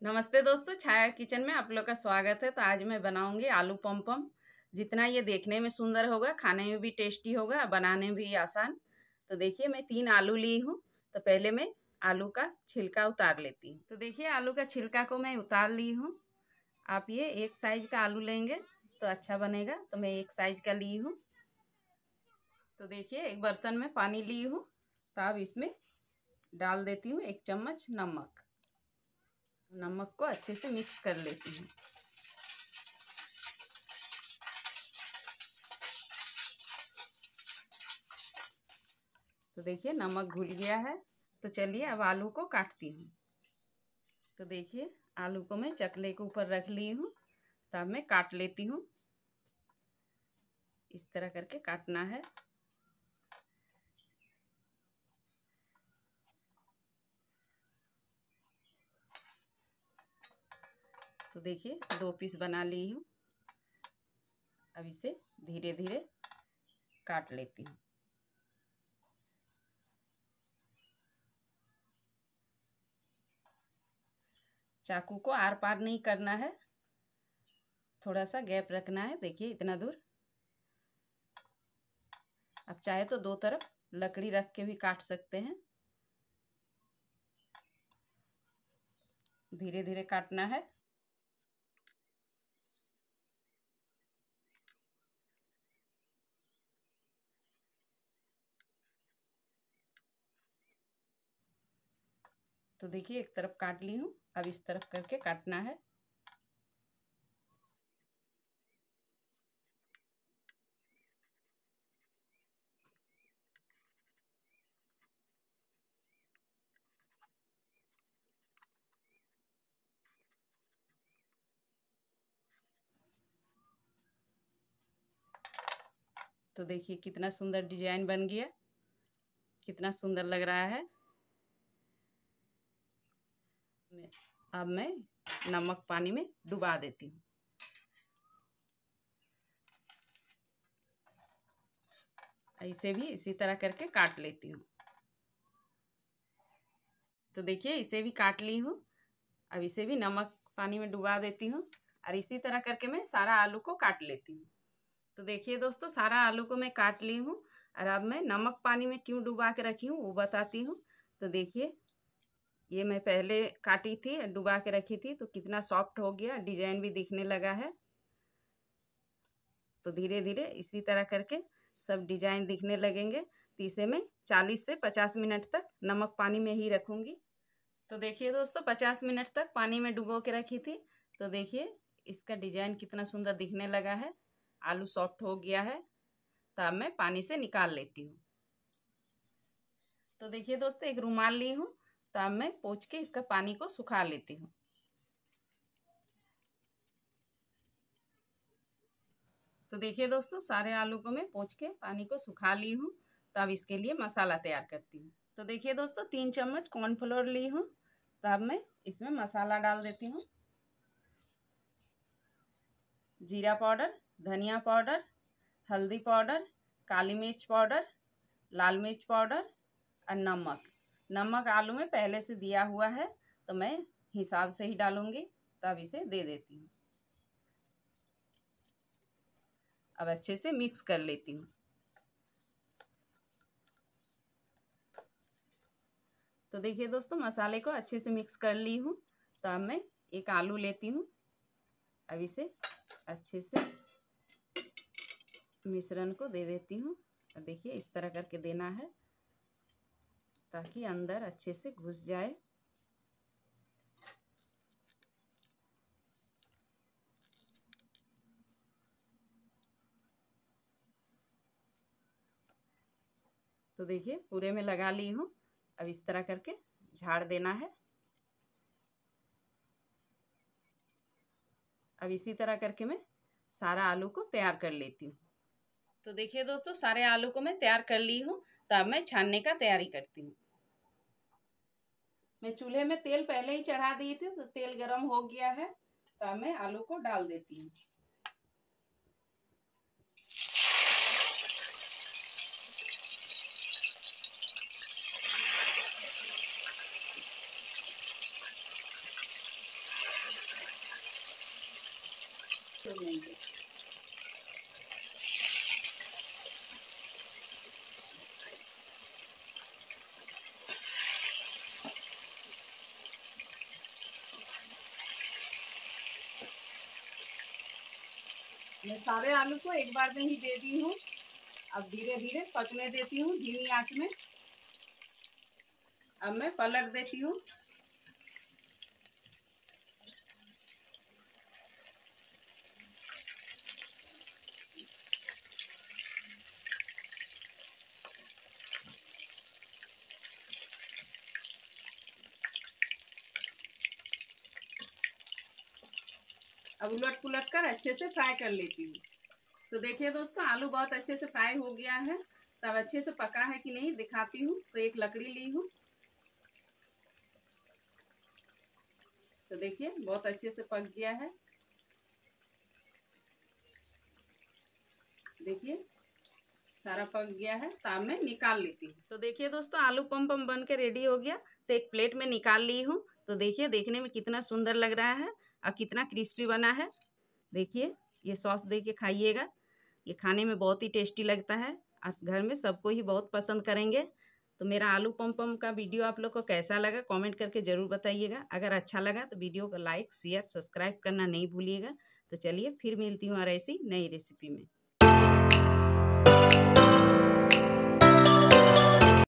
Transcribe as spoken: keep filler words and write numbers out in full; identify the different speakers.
Speaker 1: नमस्ते दोस्तों, छाया किचन में आप लोग का स्वागत है। तो आज मैं बनाऊंगी आलू पम पम। जितना ये देखने में सुंदर होगा, खाने में भी टेस्टी होगा, बनाने में भी आसान। तो देखिए, मैं तीन आलू ली हूँ। तो पहले मैं आलू का छिलका उतार लेती हूँ। तो देखिए, आलू का छिलका को मैं उतार ली हूँ। आप ये एक साइज का आलू लेंगे तो अच्छा बनेगा। तो मैं एक साइज का ली हूँ। तो देखिए, एक बर्तन में पानी ली हूँ। तो अब इसमें डाल देती हूँ एक चम्मच नमक। नमक को अच्छे से मिक्स कर लेती हूँ। तो देखिए, नमक घुल गया है। तो चलिए अब आलू को काटती हूँ। तो देखिए, आलू को मैं चकले के ऊपर रख ली हूँ। तब मैं काट लेती हूँ। इस तरह करके काटना है। तो देखिए, दो पीस बना ली हूँ। अब इसे धीरे धीरे काट लेती हूँ। चाकू को आर पार नहीं करना है, थोड़ा सा गैप रखना है। देखिए, इतना दूर। आप चाहे तो दो तरफ लकड़ी रख के भी काट सकते हैं। धीरे धीरे काटना है। तो देखिए, एक तरफ काट ली हूँ। अब इस तरफ करके काटना है। तो देखिए, कितना सुंदर डिजाइन बन गया, कितना सुंदर लग रहा है। अब मैं नमक पानी में डुबा देती हूँ। इसे भी इसी तरह करके काट लेती हूँ। तो देखिए, इसे भी काट ली हूँ। अब इसे भी नमक पानी में डुबा देती हूँ और इसी तरह करके मैं सारा आलू को काट लेती हूँ। तो देखिए दोस्तों, सारा आलू को मैं काट ली हूँ। और अब मैं नमक पानी में क्यों डुबा के रखी हूँ वो बताती हूँ। तो देखिए, ये मैं पहले काटी थी, डुबा के रखी थी, तो कितना सॉफ्ट हो गया, डिजाइन भी दिखने लगा है। तो धीरे धीरे इसी तरह करके सब डिजाइन दिखने लगेंगे। तो इसे मैं चालीस से पचास मिनट तक नमक पानी में ही रखूँगी। तो देखिए दोस्तों, पचास मिनट तक पानी में डुबो के रखी थी। तो देखिए, इसका डिजाइन कितना सुंदर दिखने लगा है। आलू सॉफ्ट हो गया है। तो अब मैं पानी से निकाल लेती हूँ। तो देखिए दोस्तों, एक रुमाल ली हूँ। तो अब मैं पोंछ के इसका पानी को सुखा लेती हूँ। तो देखिए दोस्तों, सारे आलू को मैं पोंछ के पानी को सुखा ली हूँ। तो अब इसके लिए मसाला तैयार करती हूँ। तो देखिए दोस्तों, तीन चम्मच कॉर्नफ्लोर ली हूँ। तो अब मैं इसमें मसाला डाल देती हूँ। जीरा पाउडर, धनिया पाउडर, हल्दी पाउडर, काली मिर्च पाउडर, लाल मिर्च पाउडर और नमक। नमक आलू में पहले से दिया हुआ है, तो मैं हिसाब से ही डालूंगी। तब इसे दे देती हूँ। अब अच्छे से मिक्स कर लेती हूँ। तो देखिए दोस्तों, मसाले को अच्छे से मिक्स कर ली हूँ। तो अब मैं एक आलू लेती हूँ। अब इसे अच्छे से मिश्रण को दे देती हूँ। और देखिए, इस तरह करके देना है ताकि अंदर अच्छे से घुस जाए। तो देखिए, पूरे में लगा ली हूँ। अब इस तरह करके झाड़ देना है। अब इसी तरह करके मैं सारा आलू को तैयार कर लेती हूँ। तो देखिए दोस्तों, सारे आलू को मैं तैयार कर ली हूँ। तो अब मैं छानने का तैयारी करती हूँ। मैं चूल्हे में तेल पहले ही चढ़ा दी थी, तो तेल गरम हो गया है। तो अब मैं आलू को डाल देती हूँ। मैं सारे आलू को एक बार में ही दे दी हूँ। अब धीरे धीरे पकने देती हूँ धीमी आंच में। अब मैं पलट देती हूँ। अब उलट पुलट कर अच्छे से फ्राई कर लेती हूँ। तो देखिए दोस्तों, आलू बहुत अच्छे से फ्राई हो गया है। तब अच्छे से पका है कि नहीं दिखाती हूँ। तो एक लकड़ी ली हूँ। तो देखिए बहुत अच्छे से पक गया है। देखिए सारा पक गया है। तो अब मैं निकाल लेती हूँ। तो देखिए दोस्तों, आलू पम पम बन के रेडी हो गया। तो एक प्लेट में निकाल ली हूँ। तो देखिए देखने में कितना सुंदर लग रहा है और कितना क्रिस्पी बना है। देखिए ये सॉस दे के खाइएगा, ये खाने में बहुत ही टेस्टी लगता है और घर में सबको ही बहुत पसंद करेंगे। तो मेरा आलू पम पम का वीडियो आप लोग को कैसा लगा कमेंट करके ज़रूर बताइएगा। अगर अच्छा लगा तो वीडियो को लाइक शेयर सब्सक्राइब करना नहीं भूलिएगा। तो चलिए फिर मिलती हूँ और ऐसी नई रेसिपी में।